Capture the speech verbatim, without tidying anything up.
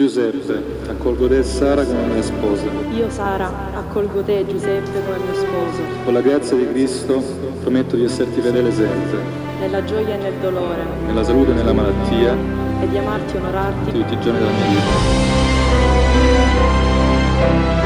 Giuseppe, accolgo te e Sara come mia sposa. Io, Sara, accolgo te, Giuseppe, come mio sposo. Con la grazia di Cristo prometto di esserti fedele sempre, nella gioia e nel dolore, nella salute e nella malattia, e di amarti e onorarti tutti i giorni della mia vita.